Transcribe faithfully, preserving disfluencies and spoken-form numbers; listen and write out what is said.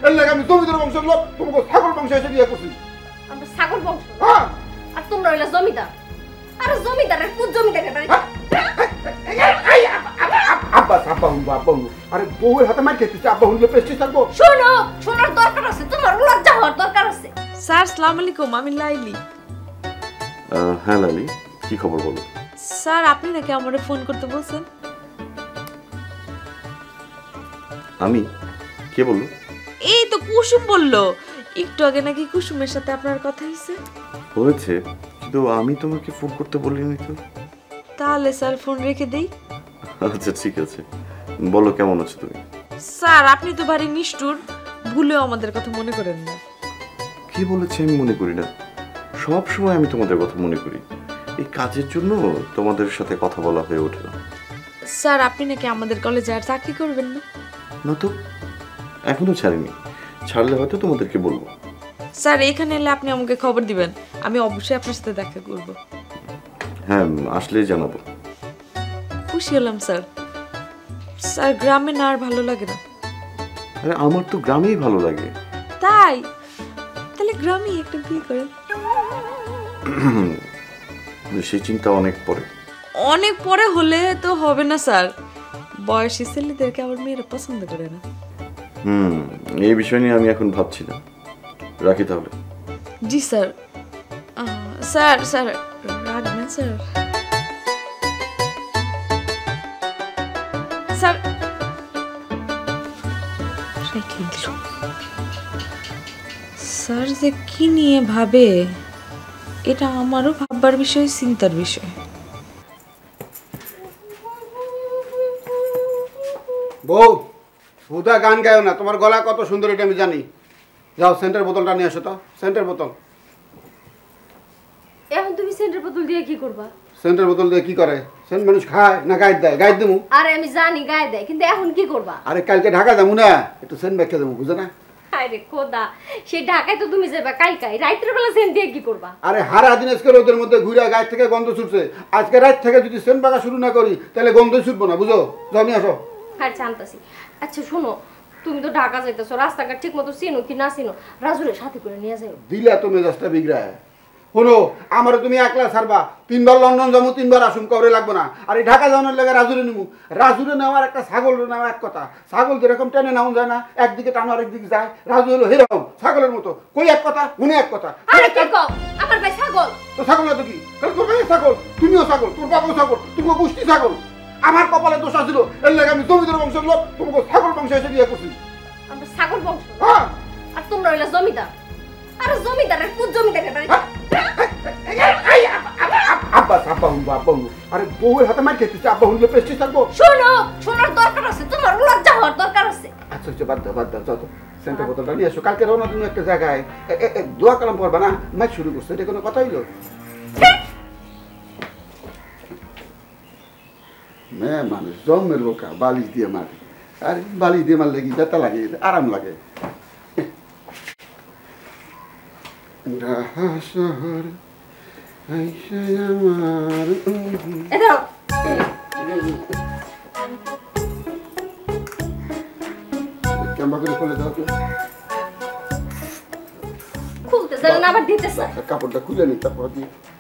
এর লাগে আমি জমিদার বংশের লোক তোমাকে ছাগল বংশ এসে বিয়ে করছি। আমরা ছাগল বংশ? হ্যাঁ। আর তোমরা হইলা জমিদার। আর জমিদারের কোন জমিদারের বাড়ি? আব্বা আব্বা হুন আব্বা হুন আরে বউয়ের হাতে মার খেতেছে আব্বা হুনলে পেস্টি থাকবো। শোনো, শোনার দরকার আছে, তোমার লজ্জা হওয়ার দরকার আছে। স্যার আসসালামু আলাইকুম, আমি লাইলি। হ্যাঁ লাইলি, কি খবর বলো? স্যার আপনি নাকি আমারে ফোন করতে বলছেন? আমি? কে বললো? এই তো কুসুম বললো। একটু আগে নাকি কুসুমের সাথে আপনার কথা হয়েছে। হয়েছে, কিন্তু আমি তোমাকে ফোন করতে বলিনি তো। তাহলে স্যার ফোন রেখে দেই। আচ্ছা ঠিক আছে, বলো কেমন আছো তুমি? স্যার আপনি তো ভারী নিষ্ঠুর, ভুলেও আমাদের কথা মনে করেন না। কি বলেছি আমি মনে করি না? সব সময় আমি তোমাদের কথা মনে করি, এই কাজের জন্য তোমাদের সাথে কথা বলা হয়ে ওঠে না। স্যার আপনি নাকি আমাদের কলেজে আর চাকরি করবেন না? না তো, এখনো ছাড়িনি, ছাড়লে হয়তো তোমাদেরকে বলবো। স্যার এখানে এলে আপনি আমাকে খবর দিবেন, আমি অবশ্যই আপনার সাথে দেখা করব। হ্যাঁ আসলেই জানাবো। খুশি হলাম স্যার। স্যার গ্রামে না আর ভালো লাগে না। আরে আমার তো গ্রামেই ভালো লাগে। তাই? তাহলে গ্রামেই একটা বিয়ে করেন। সেই চিন্তা অনেক পরে। অনেক পরে হলে তো হবে না স্যার, বয়সী ছেলেদেরকে আবার মেয়েরা পছন্দ করে না। হুম, এই বিষয় নিয়ে আমি এখন ভাবছি না, রাখি তাহলে। জি স্যার। স্যার স্যার রাখবেন স্যার। স্যার স্যার যে কি নিয়ে ভাবে এটা আমারও ভাববার বিষয়, চিন্তার বিষয়। বউ হুদা গান গায়ো না, তোমার গলা কত সুন্দর এটা আমি জানি। যাও সেন্টার বোতলটা নিয়ে আসো তো, সেন্টার বোতল। এখন তুমি সেন্টার বোতল দিয়ে কি করবা? সেন্টার বোতল দিয়ে কি করে? সেন্ট মানুষ খায় না গায়ে দেয়? গায়ে দেবো। আরে আমি জানি গায়ে দেয়, কিন্তু এখন কি করবা? আরে কালকে ঢাকা যাবো না, একটু সেন্ট ব্যাখ্যা দেবো, বুঝো না? আরে খোদা, সেই ঢাকায় তো তুমি যাবা কালকাই, রাতের বেলা সেন্ট দিয়ে কি করবা? আরে হারা দিন আজকে রোদের মধ্যে ঘুরে গায়ে থেকে গন্ধ ছুটছে, আজকে রাত থেকে যদি সেন্ট বাগা শুরু না করি তাহলে গন্ধই ছুটবো না, বুঝো? যাও নিয়ে আসো। হ্যাঁ জানতাছি। আচ্ছা শোনো, তুমি তো ঢাকা যাইতেছো, রাস্তাঘাট ঠিক মতো চিনো কি না চিনো, রাজুরের সাথে করে নিয়ে যাও। দিলা তো মেজাজটা বিগড়ায়। শোনো, আমারও তুমি একলা ছাড়বা, তিনবার লন্ডন যাবো, তিনবার আসুন, কাউরে লাগবো না। আর এই ঢাকা যাওয়ানোর লেগে রাজুরে নিবো। রাজুরে নেওয়ার একটা ছাগল নেওয়া এক কথা, ছাগল যেরকম টেনে নেওয়া যায় না, একদিকে টানো আরেকদিকে যায়, রাজু হলো সেরকম ছাগলের মতো, কই এক কথা মনে এক কথা। আরে কি কও, আমার ভাই ছাগল? তো ছাগল না তো কি? কারণ তোর ভাই ছাগল, তুমিও ছাগল, তোর বাবাও ছাগল, তুমিও পুষ্টি ছাগল। আমার কপালে দোষ আছিল, এর লাগে আমি জমিদার বংশের লোক তোমাকে ছাগল বংশ এসে বিয়ে করছি। আমরা ছাগল বংশ? হ্যাঁ। আর তোমরা হইলা জমিদার। আর জমিদারের কোন জমিদারের বাড়ি? আব্বা আব্বা হুন আব্বা হুন আরে বউয়ের হাতে মার খেতেছে আব্বা হুনলে পেস্টি থাকবো। শোনো, শোনার দরকার আছে, তোমার লজ্জা হওয়ার দরকার আছে। আচ্ছা আচ্ছা বাদ দাও বাদ দাও, যত সেন্টার বোতলটা নিয়ে আসো। কালকে রওনা তুমি একটা জায়গায় দোয়া কালাম করবা না, ম্যাচ শুরু করছো, এটা কোনো কথা হইলো? মেয়ে মানুষ জন্মের বোকা, বালিশ দিয়ে মারে। আরে বালিশ দিয়ে মারলে কি ব্যথা লাগে, আরাম লাগে। শহর আমার ক্যাম্বা করে খুলে দাও তো। খুলতে চাই না, আবার দিতে চাই। কাপড়টা খুলে নি, তারপর দিয়ে